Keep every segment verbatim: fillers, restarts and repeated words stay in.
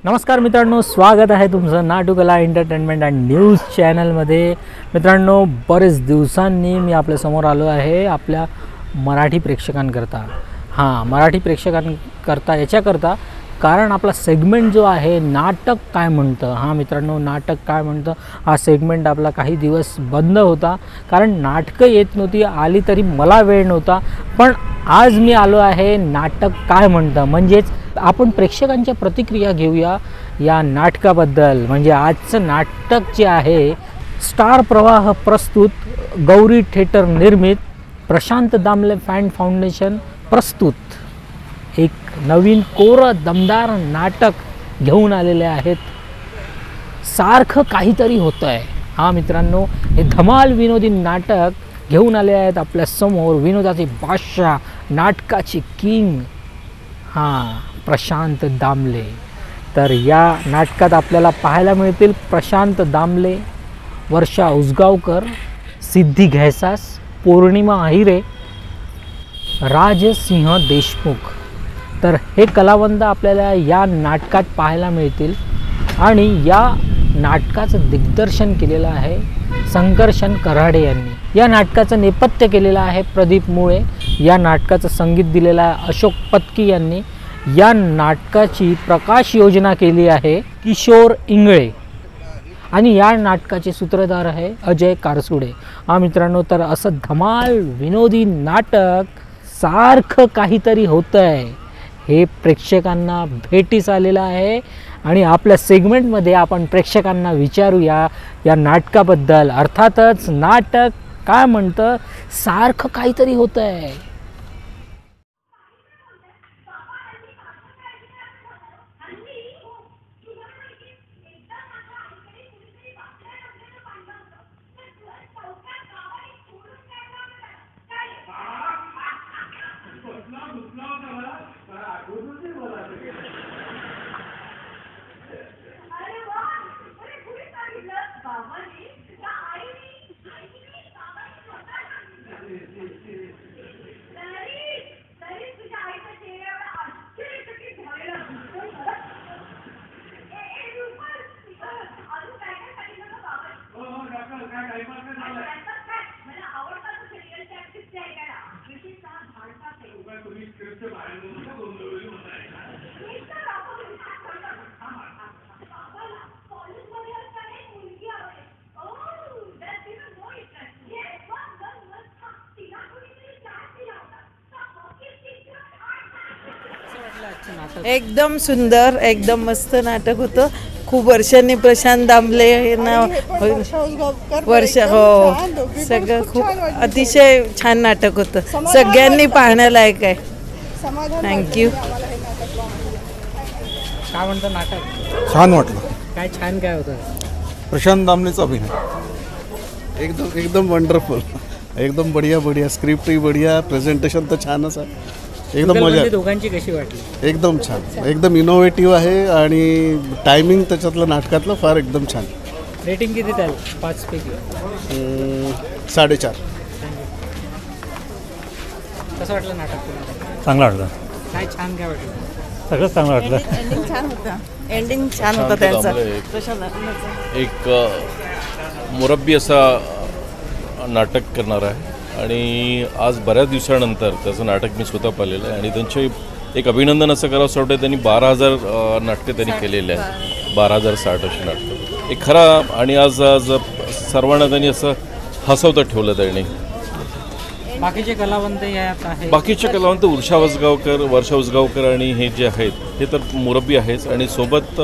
नमस्कार मित्रांनो, स्वागत आहे तुमचं नाटुकला एंटरटेनमेंट अँड न्यूज चॅनलमध्ये। मित्रांनो, बरेच दिवसांनी मी आपल्यासमोर आलो आहे आपल्या मराठी प्रेक्षकांकरता। हां, मराठी प्रेक्षकांकरता याच्याकरता कारण आपला सेगमेंट जो आहे नाटक काय म्हणतं। हां मित्रांनो, नाटक काय म्हणतं हा सेगमेंट आपला काही दिवस बंद होता कारण नाटकं येत नव्हती, आली तरी मला वेळ नव्हता। पण आज मी आलो आहे नाटक काय म्हणतं, म्हणजेच आपण प्रेक्षकांच्या प्रतिक्रिया घेऊया या नाटकाबद्दल। म्हणजे आजचं नाटक जे आहे स्टार प्रवाह प्रस्तुत, गौरी थिएटर निर्मित, प्रशांत दामले फॅन फाउंडेशन प्रस्तुत एक नवीन कोरं दमदार नाटक घेऊन आलेले आहेत। सारखं काहीतरी होतं आहे। हां मित्रांनो, हे धमाल विनोदी नाटक घेऊन आले आहेत आपल्या समोर विनोदाचे बादशाह, नाटकाचे किंग, हां प्रशांत दामले। तर या नाटकात आपल्याला पाहायला मिळतील प्रशांत दामले, वर्षा उसगावकर, सिद्धी घैसास, पौर्णिमा अहिरे, राजसिंह देशमुख। तर हे कलावंत आपल्याला या नाटकात पाहायला मिळतील आणि या नाटकाचं दिग्दर्शन केलेलं आहे संकर्षण कराडे यांनी। या नाटकाचं नेपथ्य केलेलं आहे प्रदीप मुळे। या नाटकाचं संगीत दिलेलं आहे अशोक पत्की यांनी। या नाटकाची प्रकाश योजना केली आहे किशोर इंगळे आणि या नाटकाचे सूत्रधार आहे अजय कारसुडे। हा मित्रांनो, तर असं धमाल विनोदी नाटक सारखं काहीतरी होतं आहे हे प्रेक्षकांना भेटीस आलेलं आहे आणि आपल्या सेगमेंटमध्ये आपण प्रेक्षकांना विचारूया या नाटकाबद्दल। अर्थातच नाटक काय म्हणतं, सारखं काहीतरी होतं आहे। एकदम सुंदर, एकदम मस्त नाटक होतं। खूप वर्षांनी प्रशांत दामले यांना वर्ष हो सगळं खूप अतिशय छान नाटक होतं, सगळ्यांनी पाहण्यालायक आहे। थँक्यू। काय म्हणतं नाटक? छान वाटलं। काय छान काय होतं? प्रशांत दामलेचा अभिनय एकदम एकदम वंडरफुल, एकदम बढ़िया बढ़िया, स्क्रिप्टही बढ़िया, प्रेझेंटेशन तर छानच आहे, एकदम मजा। दोघांची कशी वाटली? एकदम छान, एकदम इनोव्हेटिव्ह आहे आणि टायमिंग त्याच्यातलं नाटकातलं फार एकदम छान। रेटिंग किती द्याल पाच पैकी? साडेचार। कसं वाटलं नाटक? चांगलं वाटलं। काय छान काय वाटलं? सगळं चांगलं वाटलं। एंडिंग छान होतं, एंडिंग छान होतं त्यांचं। एक मुरब्बी असा नाटक करणार आहे आणि आज बऱ्याच दिवसानंतर त्याचं नाटक मी स्वतः पाहिलेलं आहे आणि त्यांचे एक अभिनंदन असं करावं असं वाटतं। त्यांनी बारा हजार नाटकं त्यांनी केलेले आहे, बारा हजार साठ अशी नाटकं। एक खरा आणि आज आज सर्वांना त्यांनी असं हसवतं ठेवलं त्यांनी। बाकीचे कलावंत यात आहेत, बाकीचे कलावंत वर्षा उसगावकर वर्षा उसगावकर आणि हे जे आहेत हे तर मुरब्बी आहेच आणि सोबत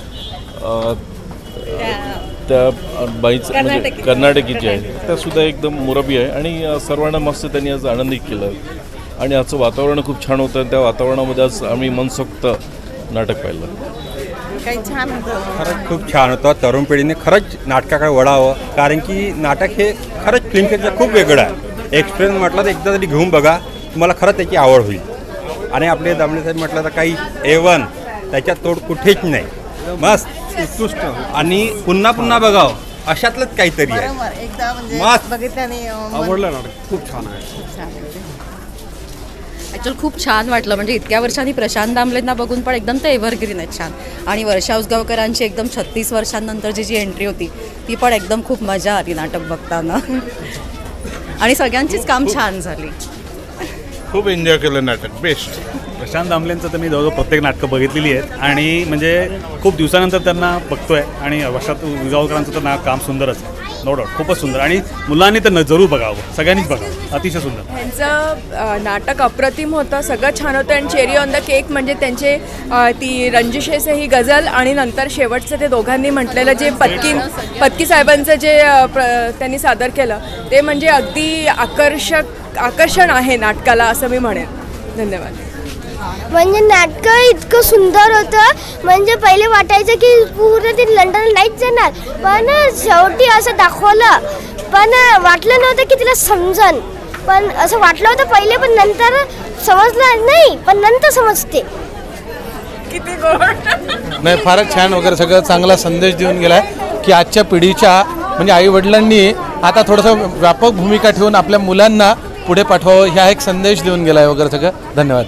त्या बाईचं म्हणजे कर्नाटकी जे आहे त्यासुद्धा एकदम मुरब्बी आहे आणि सर्वांना मस्त त्यांनी आज आनंदी केलं आणि आजचं वातावरण खूप छान होतं। त्या वातावरणामध्ये आज आम्ही मनसोक्त नाटक पाहिलं। काही छान होतं, खरंच खूप छान होतं। तरुण पिढीने खरंच नाटकाकडे वळावं, कारण की नाटक हे खरंच फिल्मपेक्षा खूप वेगळं आहे। एक्सपिरियन्स म्हटलं तर एकदा तरी घेऊन बघा, तुम्हाला खरंच त्याची आवड होईल। आणि आपले दामले साहेब म्हटलं तर काही एवन त्याच्यात तोड कुठेच नाही, मस्त उत्कृष्ट आणि पुन्हा पुन्हा बघावं अशातलंच काहीतरी आहे। एकदा म्हणजे मस्त बघितल्याने आवडलं नाटक, खूप छान आहे। ॲक्च्युअल खूप छान वाटलं, म्हणजे इतक्या वर्षांनी प्रशांत दामलेंना बघून पण एकदम ते एव्हरग्रीन आहेत छान. आणि वर्षा उसगावकरांची एकदम छत्तीस वर्षांनंतरची जी एंट्री होती ती पण एकदम खूप मजा आली नाटक बघताना. आणि सगळ्यांचीच काम छान झाली. खूप एन्जॉय केलं नाटक, बेस्ट. प्रशांत दामलेंचं तर मी जवळजवळ प्रत्येक नाटकं बघितलेली आहेत आणि म्हणजे खूप दिवसानंतर त्यांना बघतोय. आणि वर्षात उसगावकरांचं तर ना काम सुंदरच आहे, नो डाऊट, खूपच सुंदर. आणि मुलांनी तर न जरूर बघावं, सगळ्यांनीच बघावं, अतिशय सुंदर. त्यांचं नाटक अप्रतिम होतं, सगळं छान होतं. आणि चेरी ऑन द केक म्हणजे त्यांचे ती रंजिशेसे ही गझल आणि नंतर शेवटचं ते दोघांनी म्हटलेलं जे पत्की पत्की साहेबांचं जे प्र त्यांनी सादर केलं ते म्हणजे अगदी आकर्षक आकर्षण आहे नाटकाला असं मी म्हणेन. धन्यवाद. म्हणजे नाटकं इतकं सुंदर होतं, म्हणजे पहिले वाटायचं की पूर्ण ते लंडन नाहीच जाणार, पण शेवटी असं दाखवलं. पण वाटलं नव्हतं की तिला समजन, पण असं वाटलं होतं पहिले, पण नंतर समजलं नाही, पण नंतर समजते. किती गोड. नाही, फारच छान वगैरे सगळं चांगला संदेश देऊन गेला आहे की आजच्या पिढीच्या म्हणजे आईवडिलांनी आता थोडंसं व्यापक भूमिका ठेवून आपल्या मुलांना पुढे पाठवावं, ह्या एक संदेश देऊन गेला आहे वगैरे सगळं. धन्यवाद.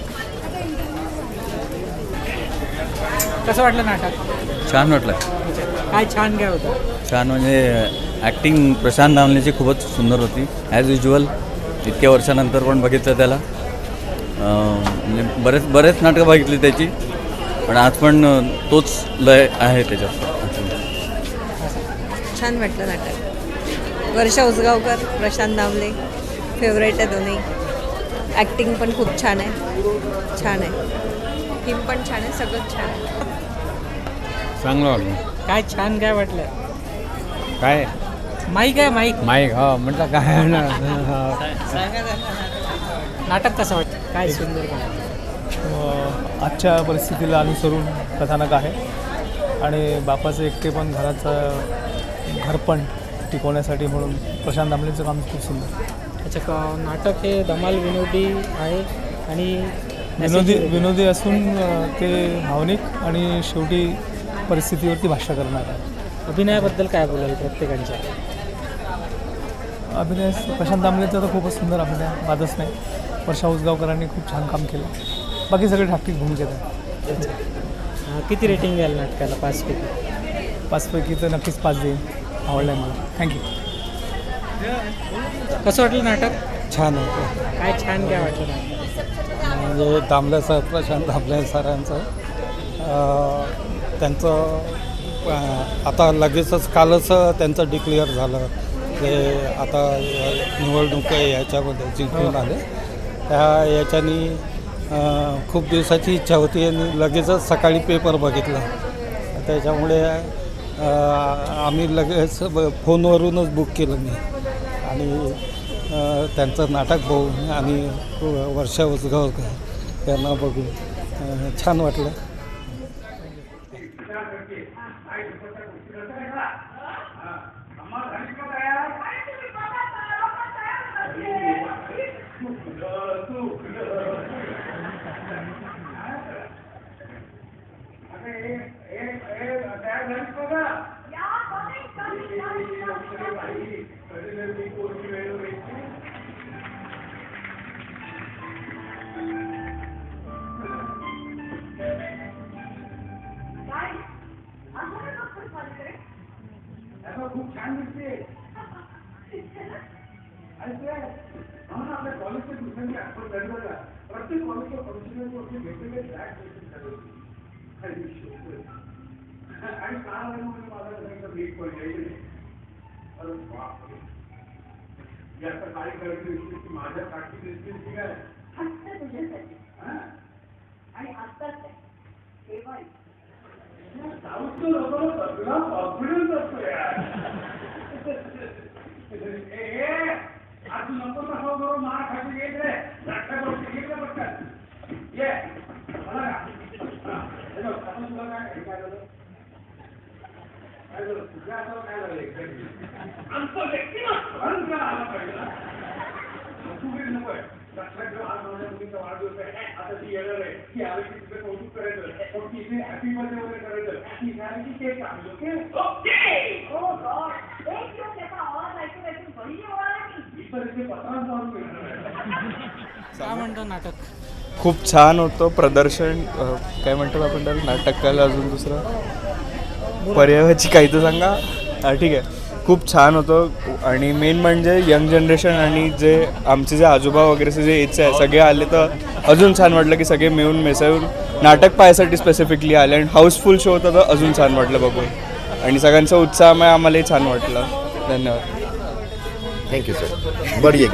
कसं वाटलं नाटक? छान वाटलं. काय छान काय होतं? छान म्हणजे ॲक्टिंग प्रशांत दामलेची खूपच सुंदर होती ॲज युज्युअल. इतक्या वर्षानंतर पण बघितलं त्याला. म्हणजे बरेच बरेच नाटकं बघितली त्याची, पण आज पण तोच लय आहे त्याच्यात. छान वाटलं नाटक. वर्षा उसगावकर, प्रशांत दामले फेवरेट आहे दोन्ही. ॲक्टिंग पण खूप छान आहे, छान आहे. टीम पण छान आहे, सगळं छान आहे. चांगलं वाटलं. काय छान काय वाटलं? काय माईक आहे माईक माईक हो म्हटलं काय ना. नाटक कसं वाटतं? काय सुंदर काय? आजच्या परिस्थितीला अनुसरून कथानक आहे आणि बापाचं एकटे पण घराचं घरपण टिकवण्यासाठी म्हणून प्रशांत दामलेंचं काम खूप सुंदर. अच्छा, का नाटक हे धमाल विनोदी आहे आणि विनोदी विनोदी असून ते भावनिक आणि शेवटी परिस्थितीवरती भाष्य करणार आहे. अभिनयाबद्दल काय बोलाल प्रत्येकांच्या? अभिनय प्रशांत दामलेंचा तर खूपच सुंदर अभिनय, वादच नाही. वर्षा उसगावकरांनी खूप छान काम केलं. बाकी सगळे ठाकठीक भूमिकेत आहे. किती रेटिंग द्याल नाटकाला? पाचपैकी? पाचपैकी तर नक्कीच पाच देईन. आवडलं आहे मला. थँक्यू. कसं वाटलं नाटक? छान होतं. काय छान काय वाटलं नाटक? म्हणजे दामलेचं प्रशांत दामले सरांचं त्यांचं आता लगेचच कालच त्यांचं डिक्लेअर झालं ते आता निवडणूक याच्यामध्ये जिंकून आले. त्या याच्यानी खूप दिवसाची इच्छा होती आणि लगेचच सकाळी पेपर बघितला. त्याच्यामुळे आम्ही लगेच फोनवरूनच बुक केलं मी आणि त्यांचं नाटक बघून आणि वर्षा उसगावकर त्यांना बघून छान वाटलं. खूप छान दिसते आपल्या कॉलेजच्या दिवसांनी आपण दरवेळेला प्रत्येक कॉलेजच्या फंक्शनवरती वेगवेगळे फ्लॅट आणि काल मला मीट पडले. अरे बापरे, आता काय करायची की माझ्या साठी दिसते काय तुझ्यासाठी आणि आत्ताच कॉन्फिडन्स असतो यार. आज नको नका बरोबर मार खाली येत रे. नाटका गोष्टी घेतलं पटकन ये मला का आपण तुला काय काय झालं काय झालं तुझ्या हाताला काय झालं एक्झॅक्टली आमचं व्यक्तिमत्व आला पाहिजे. तू नको आहे लक्षात ठेव. आज माझ्या मुलीचा वाढदिवस आहे. आता ती येणार आहे की आलं की तुझं कौतुक करायचं मग तिथे हॅपी बर्थडे वगैरे करायचं. ती झाली की केक कापली. ओके ओके ओ गॉड एक दिवस त्याचा आवाज ऐकून ऐकून बरी ओळख नाही. इतर इथे पत्रांत मारून काय म्हणतं नाटक? खूप छान होतं प्रदर्शन. अ, काय म्हणतो आपण त्याला, नाटक कला, अजून दुसरं पर्यायाची काही तर सांगा. हा ठीक आहे, खूप छान होतं. आणि मेन म्हणजे यंग जनरेशन आणि जे आमचे जे आजोबा वगैरेचे जे एजचे आहे सगळे आले तर अजून छान वाटलं की सगळे मिळून मिसळून नाटक पाहायसाठी स्पेसिफिकली आले. आणि हाऊसफुल शो होता तर अजून छान वाटलं बघून. आणि सगळ्यांचा उत्साहमय आम्हालाही छान वाटलं. धन्यवाद. Thank you sir. बढिया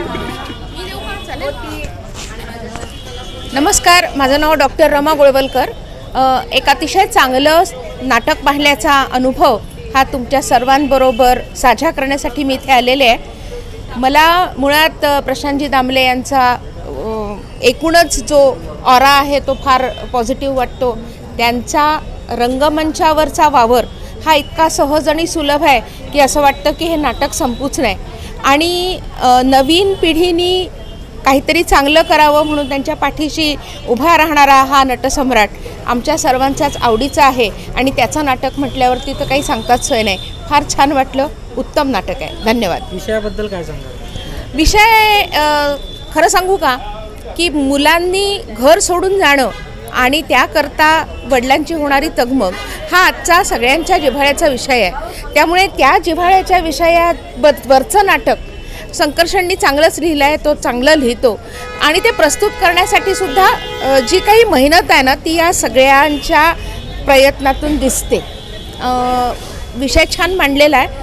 नमस्कार, माझं नाव डॉक्टर रमा गोळवलकर. अ, एक अतिशय चांगलं नाटक पाहण्याचा अनुभव हा तुमच्या सर्वांबरोबर साझा करण्यासाठी मी इथे आलेले आहे. मला मुळात प्रशांतजी दामले यांचा अ, एकूणच जो ऑरा आहे तो फार पॉझिटिव्ह वाटतो. त्यांचा रंगमंचावरचा वावर हा इतका सहज आणि सुलभ आहे की असं वाटतं की हे नाटक संपूच नाही. आणि अ, नवीन पिढीनी काहीतरी चांगलं करावं म्हणून त्यांच्या पाठीशी उभा राहणारा हा नटसम्राट आमच्या सर्वांचाच आवडीचा आहे. आणि त्याचं नाटक म्हटल्यावरती तर काही सांगताच सोय नाही. फार छान वाटलं, उत्तम नाटक आहे. धन्यवाद. विषयाबद्दल काय सांगा? विषय अ, खरं सांगू का की मुलांनी घर सोडून जाणं आणि त्याकरता वडिलांची होणारी तगमग हा आजचा सगळ्यांच्या जिव्हाळ्याचा विषय आहे. त्यामुळे त्या जिव्हाळ्याच्या विषयात वरचं नाटक संकर्षणनी चांगलंच लिहिलं आहे, तो चांगलं लिहितो. आणि ते प्रस्तुत करण्यासाठी सुद्धा अ, जी काही मेहनत आहे ना ती या सगळ्यांच्या प्रयत्नातून दिसते. अ, विषय छान मांडलेला आहे.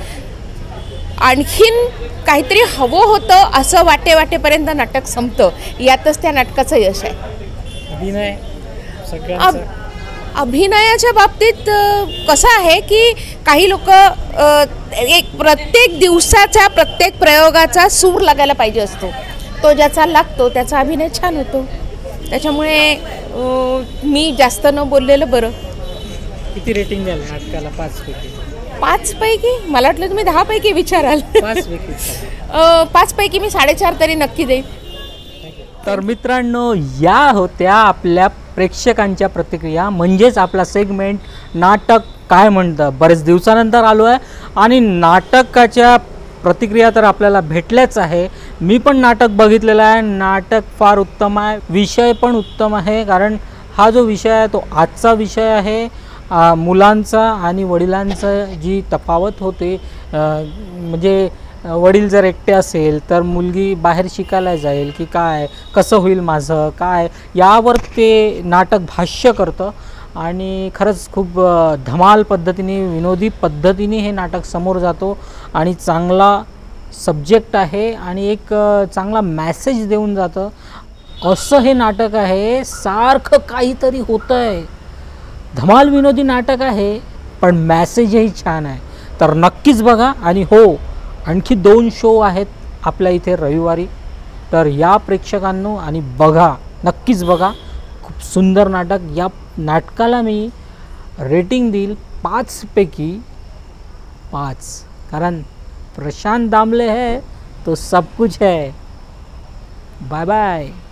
आणखीन काहीतरी हवं होतं असं वाटे वाटेपर्यंत नाटक संपतं, यातच त्या नाटकाचं यश आहे. अभिनय अब अभिनयाच्या बाबतीत अ, कसं आहे की काही लोक एक प्रत्येक दिवसाच्या प्रत्येक प्रयोगाचा सूर लागायला पाहिजे असतो. तो ज्याचा लागतो त्याचा अभिनय छान होतो. त्याच्यामुळे अ, मी जास्त न बोललेलं बरं. किती रेटिंग द्याल नाटकाला? पाच पैकी पाचपैकी मला वाटलं तुम्ही दहापैकी विचाराल. पाचपैकी अ, पाचपैकी मी साडेचार तरी नक्की देईन. तर मित्रांनो, या होत्या आपल्या प्रेक्षकांच्या प्रतिक्रिया, म्हणजेच आपला सेगमेंट नाटक काय म्हणतं. बरेच दिवसानंतर आलो आहे आणि नाटकाच्या प्रतिक्रिया तर आपल्याला भेटल्याच आहे. मी पण नाटक बघितलेलं आहे. नाटक फार उत्तम आहे, विषय पण उत्तम आहे. कारण हा जो विषय आहे तो आजचा विषय आहे. आ, मुलांचा आणि वडिलांचं जी तफावत होते, आ, म्हणजे वडील जर एकटे असेल तर मुलगी बाहेर शिकायला जाईल की काय, कसं होईल माझं काय, यावर ते नाटक भाष्य करतं. आणि खरंच खूप धमाल पद्धतीने, विनोदी पद्धतीने हे नाटक समोर जातो. आणि चांगला सब्जेक्ट आहे आणि एक चांगला मॅसेज देऊन जातं असं हे नाटक आहे. सारखं काहीतरी होतं आहे, धमाल विनोदी नाटक आहे, पण मॅसेजही छान आहे. तर नक्कीच बघा. आणि हो, आणखी दोन शो आहेत आपल्या इथे रविवारी, तर या प्रेक्षकांनो आणि बघा, नक्कीच बघा. खूप सुंदर नाटक. या नाटकाला मी रेटिंग देईल पाचपैकी पाच. कारण प्रशांत दामले है तो सब कुछ है. Bye bye.